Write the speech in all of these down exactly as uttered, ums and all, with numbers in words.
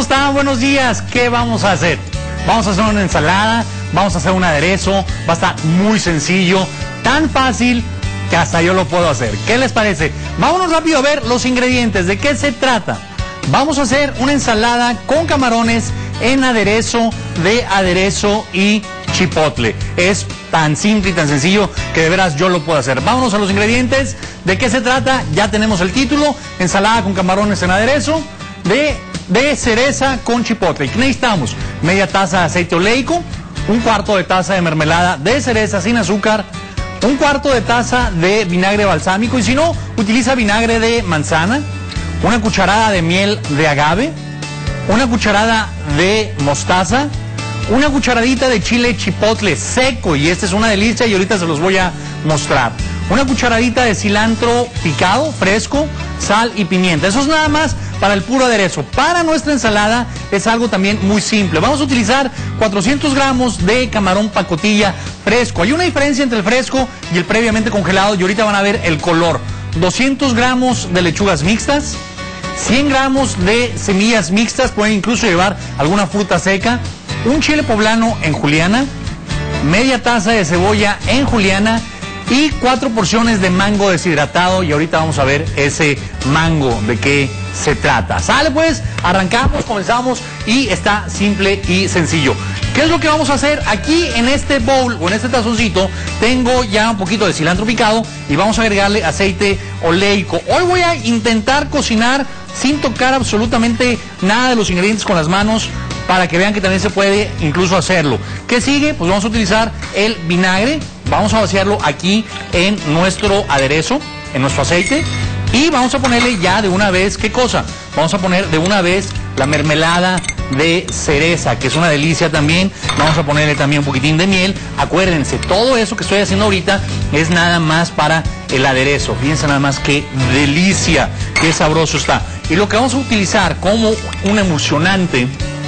están? Buenos días. ¿Qué vamos a hacer? Vamos a hacer una ensalada, vamos a hacer un aderezo, va a estar muy sencillo, tan fácil que hasta yo lo puedo hacer. ¿Qué les parece? Vámonos rápido a ver los ingredientes. ¿De qué se trata? Vamos a hacer una ensalada con camarones en aderezo de aderezo y chipotle. Es tan simple y tan sencillo que de veras yo lo puedo hacer. Vámonos a los ingredientes. ¿De qué se trata? Ya tenemos el título: ensalada con camarones en aderezo de, de cereza con chipotle. ¿Qué necesitamos? Media taza de aceite oleico, un cuarto de taza de mermelada de cereza sin azúcar, un cuarto de taza de vinagre balsámico, y si no, utiliza vinagre de manzana, una cucharada de miel de agave, una cucharada de mostaza, una cucharadita de chile chipotle seco, y esta es una delicia y ahorita se los voy a mostrar. Una cucharadita de cilantro picado, fresco, sal y pimienta. Eso es nada más para el puro aderezo. Para nuestra ensalada es algo también muy simple. Vamos a utilizar cuatrocientos gramos de camarón pacotilla fresco. Hay una diferencia entre el fresco y el previamente congelado y ahorita van a ver el color. doscientos gramos de lechugas mixtas, cien gramos de semillas mixtas, pueden incluso llevar alguna fruta seca, un chile poblano en juliana, media taza de cebolla en juliana y cuatro porciones de mango deshidratado, y ahorita vamos a ver ese mango de qué se trata. Sale pues, arrancamos, comenzamos y está simple y sencillo. ¿Qué es lo que vamos a hacer? Aquí en este bowl o en este tazoncito tengo ya un poquito de cilantro picado y vamos a agregarle aceite oleico. Hoy voy a intentar cocinar sin tocar absolutamente nada de los ingredientes con las manos, para que vean que también se puede incluso hacerlo. ¿Qué sigue? Pues vamos a utilizar el vinagre, vamos a vaciarlo aquí en nuestro aderezo, en nuestro aceite, y vamos a ponerle ya de una vez, ¿qué cosa? Vamos a poner de una vez la mermelada de cereza, que es una delicia también. Vamos a ponerle también un poquitín de miel. Acuérdense, todo eso que estoy haciendo ahorita es nada más para el aderezo. Fíjense nada más qué delicia, qué sabroso está. Y lo que vamos a utilizar como un emulsionante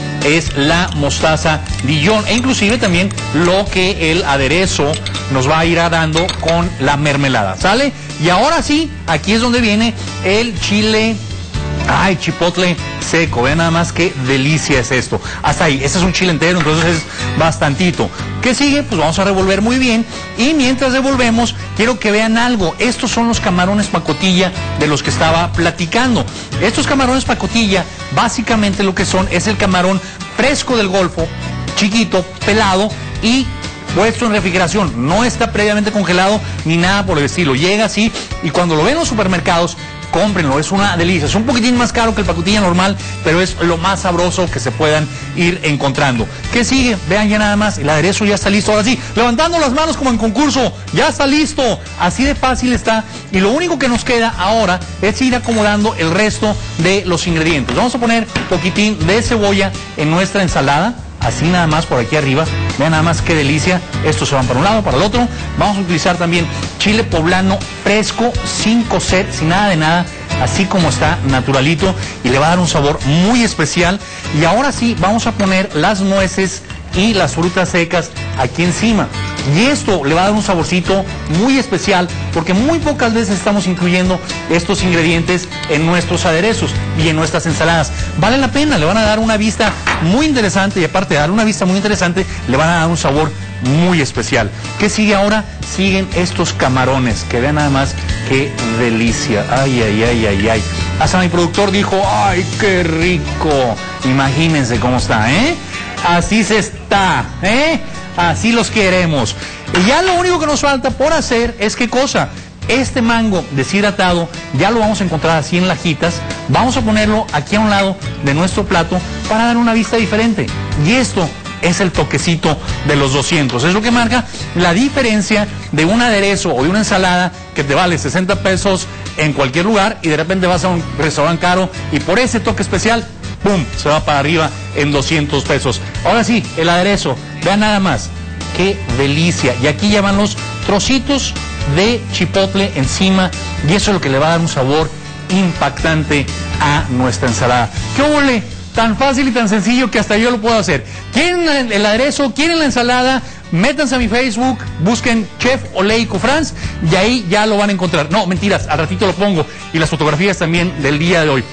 es la mostaza Dijon, e inclusive también lo que el aderezo nos va a ir dando con la mermelada, ¿sale? Y ahora sí, aquí es donde viene el chile, ay, chipotle seco. Vean nada más qué delicia es esto. Hasta ahí, este es un chile entero, entonces es bastantito. ¿Qué sigue? Pues vamos a revolver muy bien, y mientras revolvemos, quiero que vean algo. Estos son los camarones pacotilla de los que estaba platicando. Estos camarones pacotilla, básicamente lo que son es el camarón fresco del Golfo, chiquito, pelado y puesto en refrigeración. No está previamente congelado ni nada por el estilo. Llega así, y cuando lo ven en los supermercados, cómprenlo, es una delicia. Es un poquitín más caro que el pacotilla normal, pero es lo más sabroso que se puedan ir encontrando. ¿Qué sigue? Vean ya nada más, el aderezo ya está listo. Ahora sí, levantando las manos como en concurso, ya está listo. Así de fácil está, y lo único que nos queda ahora es ir acomodando el resto de los ingredientes. Vamos a poner un poquitín de cebolla en nuestra ensalada, así nada más por aquí arriba. Vean nada más qué delicia. Estos se van para un lado, para el otro. Vamos a utilizar también chile poblano fresco, sin cocer, sin nada de nada, así como está, naturalito, y le va a dar un sabor muy especial. Y ahora sí, vamos a poner las nueces y las frutas secas aquí encima. Y esto le va a dar un saborcito muy especial, porque muy pocas veces estamos incluyendo estos ingredientes en nuestros aderezos y en nuestras ensaladas. Vale la pena, le van a dar una vista muy interesante, y aparte de dar una vista muy interesante, le van a dar un sabor muy especial. ¿Qué sigue ahora? Siguen estos camarones, que vean nada más qué delicia. Ay, ay, ay, ay, ay. Hasta mi productor dijo, ay, qué rico. Imagínense cómo está, ¿eh? Así se está, ¿eh? Así los queremos. Y ya lo único que nos falta por hacer es, ¿qué cosa? Este mango deshidratado ya lo vamos a encontrar así en lajitas. Vamos a ponerlo aquí a un lado de nuestro plato para dar una vista diferente. Y esto es el toquecito de los doscientos. Es lo que marca la diferencia de un aderezo o de una ensalada que te vale sesenta pesos en cualquier lugar, y de repente vas a un restaurante caro y por ese toque especial, ¡pum!, se va para arriba en doscientos pesos. Ahora sí, el aderezo, vean nada más, qué delicia. Y aquí ya van los trocitos de chipotle encima, y eso es lo que le va a dar un sabor impactante a nuestra ensalada. ¡Qué ole! Tan fácil y tan sencillo que hasta yo lo puedo hacer. ¿Quieren el aderezo? ¿Quieren la ensalada? Métanse a mi Facebook, busquen Chef Oleico Franz, y ahí ya lo van a encontrar. No, mentiras, al ratito lo pongo, y las fotografías también del día de hoy.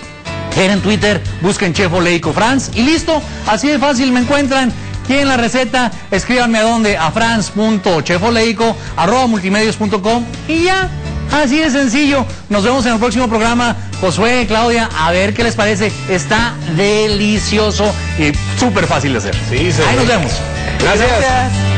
En Twitter busquen Chef Oleico France y listo, así de fácil me encuentran. ¿Quieren la receta? Escríbanme a dónde, a franz punto chefoleico arroba multimedios punto com y ya, así de sencillo. Nos vemos en el próximo programa. Josué, Claudia, a ver qué les parece. Está delicioso y súper fácil de hacer. Sí, Ahí nos vemos. Gracias. Gracias.